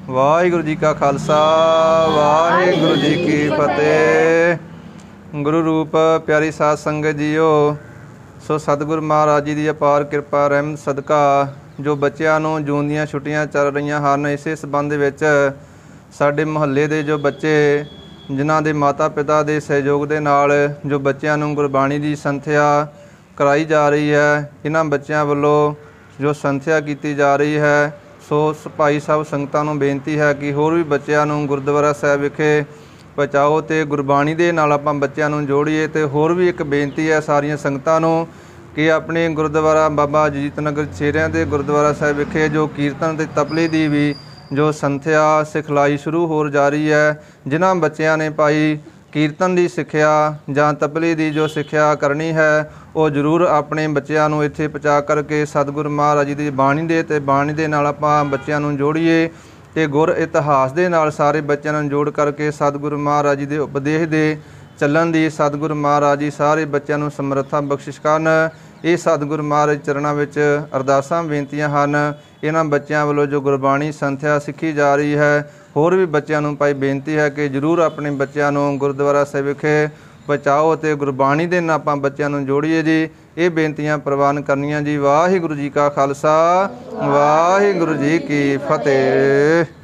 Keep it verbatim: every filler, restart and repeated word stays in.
वाहिगुरु जी का खालसा वाहिगुरु जी की फतेह। गुरु रूप प्यारी साध संगत जीओ, सो सतगुरु महाराज जी की अपार किरपा रहमत सदका जो बच्चों नूं जून दीआं छुट्टियां चल रही हैं, इस संबंध विच साडे मुहल्ले के जो बच्चे जिन्हां दे माता पिता के सहयोग के नाल जो बच्चों नूं गुरबाणी की संथ्या कराई जा रही है, इन्हां बच्चों वालों जो संथ्या की जा रही है, सो भाई साहब संगतां नूं बेनती है कि होर भी बच्चों नूं गुरुद्वारा साहिब विखे पहुँचाओ तो गुरबाणी दे नाल आपां बच्चों नूं जोड़िए। तो होर भी एक बेनती है सारियां संगतां नूं कि अपने गुरुद्वारा बाबा अजीत नगर छेरियां दे गुरुद्वारा साहिब विखे जो कीर्तन ते तपली दी भी जो संथ्या सिखलाई शुरू हो जा रही है, जिन्हां बच्चों ने भाई कीर्तन की सिक्ख्या जां तपली की जो सिक्ख्या करनी है, वो जरूर अपने बच्चों को इत्थे पहुँचा करके सतगुरु महाराज जी की बाणी दे ते बाणी दे नाल आपां बच्चों को जोड़िए ते गुर इतिहास दे नाल सारे बच्चों को जोड़ करके सतगुरु महाराज जी के उपदेश दे चलन दी सतगुरु महाराज जी सारे बच्चों को समर्था बख्शिश करन। ये सतगुरु महाराज चरणों में अरदासां बेनतियां हैं। इन्हां बच्चों वालों जो गुरबाणी संथ्या सीखी जा रही है, होर भी बच्चों को भाई बेनती है कि जरूर अपने बच्चों को गुरुद्वारा साहिब विखे पहुँचाओ तो गुरबाणी दे नाल आपां बच्चों को जोड़िए जी। ये बेनतियां प्रवान करनियां जी। वाहिगुरु जी का खालसा वाहिगुरु जी की फतेह।